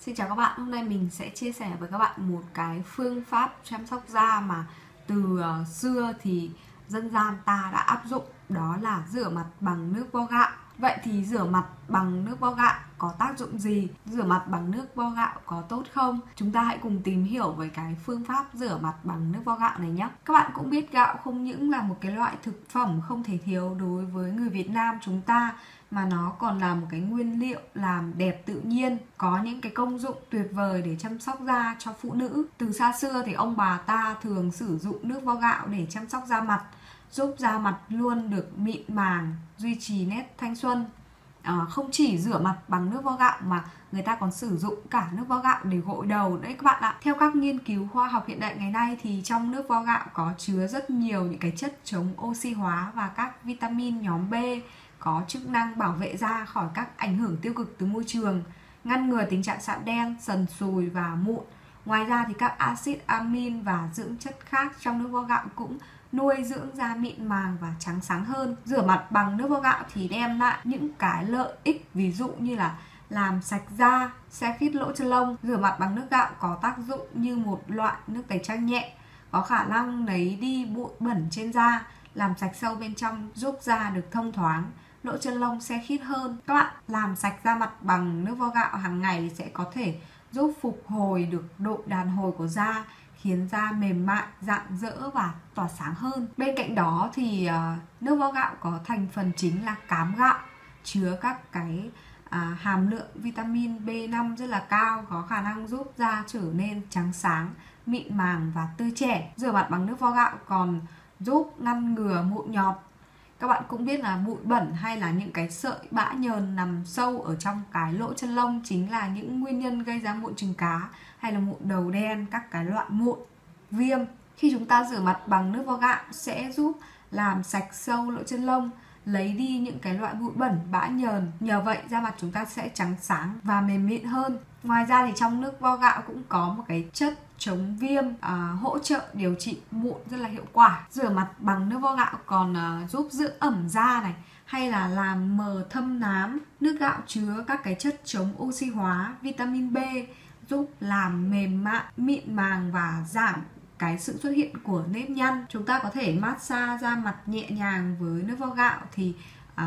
Xin chào các bạn, hôm nay mình sẽ chia sẻ với các bạn một cái phương pháp chăm sóc da mà từ xưa thì dân gian ta đã áp dụng, đó là rửa mặt bằng nước vo gạo. Vậy thì rửa mặt bằng nước vo gạo có tác dụng gì? Rửa mặt bằng nước vo gạo có tốt không? Chúng ta hãy cùng tìm hiểu về cái phương pháp rửa mặt bằng nước vo gạo này nhé. Các bạn cũng biết gạo không những là một cái loại thực phẩm không thể thiếu đối với người Việt Nam chúng ta, mà nó còn là một cái nguyên liệu làm đẹp tự nhiên, có những cái công dụng tuyệt vời để chăm sóc da cho phụ nữ. Từ xa xưa thì ông bà ta thường sử dụng nước vo gạo để chăm sóc da mặt, giúp da mặt luôn được mịn màng, duy trì nét thanh xuân. Không chỉ rửa mặt bằng nước vo gạo mà người ta còn sử dụng cả nước vo gạo để gội đầu đấy các bạn ạ. Theo các nghiên cứu khoa học hiện đại ngày nay thì trong nước vo gạo có chứa rất nhiều những cái chất chống oxy hóa và các vitamin nhóm B có chức năng bảo vệ da khỏi các ảnh hưởng tiêu cực từ môi trường, ngăn ngừa tình trạng sạm đen, sần sùi và mụn. Ngoài ra thì các axit amin và dưỡng chất khác trong nước vo gạo cũng nuôi dưỡng da mịn màng và trắng sáng hơn. Rửa mặt bằng nước vo gạo thì đem lại những cái lợi ích, ví dụ như là làm sạch da, se khít lỗ chân lông. Rửa mặt bằng nước gạo có tác dụng như một loại nước tẩy trang nhẹ, có khả năng lấy đi bụi bẩn trên da, làm sạch sâu bên trong, giúp da được thông thoáng, lỗ chân lông se khít hơn. Các bạn làm sạch da mặt bằng nước vo gạo hàng ngày thì sẽ có thể giúp phục hồi được độ đàn hồi của da, khiến da mềm mại, rạng rỡ và tỏa sáng hơn. Bên cạnh đó thì nước vo gạo có thành phần chính là cám gạo, chứa các cái hàm lượng vitamin B5 rất là cao, có khả năng giúp da trở nên trắng sáng, mịn màng và tươi trẻ. Rửa mặt bằng nước vo gạo còn giúp ngăn ngừa mụn nhọt. Các bạn cũng biết là bụi bẩn hay là những cái sợi bã nhờn nằm sâu ở trong cái lỗ chân lông chính là những nguyên nhân gây ra mụn trứng cá hay là mụn đầu đen, các cái loại mụn, viêm. Khi chúng ta rửa mặt bằng nước vo gạo sẽ giúp làm sạch sâu lỗ chân lông, lấy đi những cái loại bụi bẩn, bã nhờn. Nhờ vậy da mặt chúng ta sẽ trắng sáng và mềm mịn hơn. Ngoài ra thì trong nước vo gạo cũng có một cái chất chống viêm, hỗ trợ điều trị mụn rất là hiệu quả. Rửa mặt bằng nước vo gạo còn giúp dưỡng ẩm da này, hay là làm mờ thâm nám. Nước gạo chứa các cái chất chống oxy hóa, vitamin B, giúp làm mềm mại, mịn màng và giảm cái sự xuất hiện của nếp nhăn. Chúng ta có thể massage da mặt nhẹ nhàng với nước vo gạo thì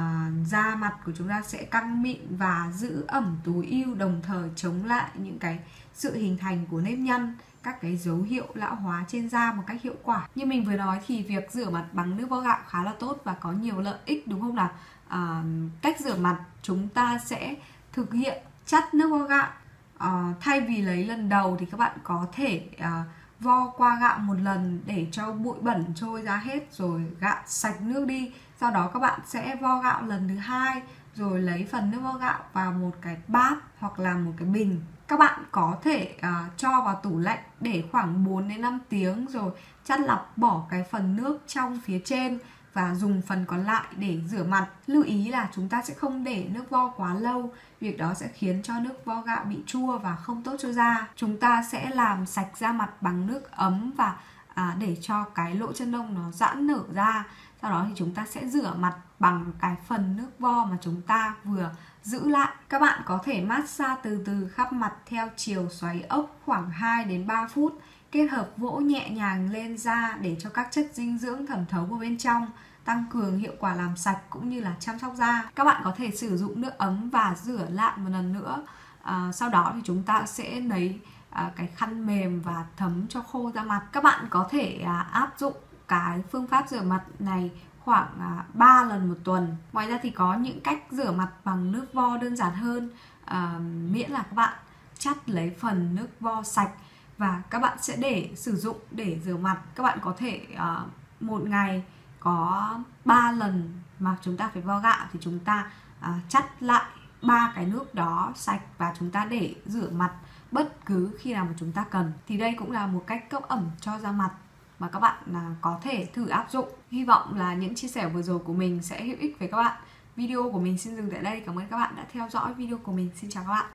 da mặt của chúng ta sẽ căng mịn và giữ ẩm tối ưu, đồng thời chống lại những cái sự hình thành của nếp nhăn, các cái dấu hiệu lão hóa trên da một cách hiệu quả. Như mình vừa nói thì việc rửa mặt bằng nước vo gạo khá là tốt và có nhiều lợi ích, đúng không nào? Cách rửa mặt chúng ta sẽ thực hiện chắt nước vo gạo. Thay vì lấy lần đầu thì các bạn có thể vo qua gạo một lần để cho bụi bẩn trôi ra hết rồi gạn sạch nước đi. Sau đó các bạn sẽ vo gạo lần thứ hai, rồi lấy phần nước vo gạo vào một cái bát hoặc là một cái bình. Các bạn có thể cho vào tủ lạnh để khoảng 4 đến 5 tiếng rồi chắt lọc bỏ cái phần nước trong phía trên và dùng phần còn lại để rửa mặt. Lưu ý là chúng ta sẽ không để nước vo quá lâu, việc đó sẽ khiến cho nước vo gạo bị chua và không tốt cho da. Chúng ta sẽ làm sạch da mặt bằng nước ấm và để cho cái lỗ chân lông nó giãn nở ra. Sau đó thì chúng ta sẽ rửa mặt bằng cái phần nước vo mà chúng ta vừa giữ lại. Các bạn có thể massage từ từ khắp mặt theo chiều xoáy ốc khoảng 2 đến 3 phút, kết hợp vỗ nhẹ nhàng lên da để cho các chất dinh dưỡng thẩm thấu vào bên trong, tăng cường hiệu quả làm sạch cũng như là chăm sóc da. Các bạn có thể sử dụng nước ấm và rửa lại một lần nữa. Sau đó thì chúng ta sẽ lấy cái khăn mềm và thấm cho khô da mặt. Các bạn có thể áp dụng cái phương pháp rửa mặt này khoảng 3 lần một tuần. Ngoài ra thì có những cách rửa mặt bằng nước vo đơn giản hơn, miễn là các bạn chắt lấy phần nước vo sạch và các bạn sẽ để sử dụng để rửa mặt. Các bạn có thể một ngày có 3 lần mà chúng ta phải vo gạo thì chúng ta chắt lại 3 cái nước đó sạch và chúng ta để rửa mặt bất cứ khi nào mà chúng ta cần. Thì đây cũng là một cách cấp ẩm cho da mặt mà các bạn có thể thử áp dụng. Hy vọng là những chia sẻ vừa rồi của mình sẽ hữu ích với các bạn. Video của mình xin dừng tại đây. Cảm ơn các bạn đã theo dõi video của mình. Xin chào các bạn.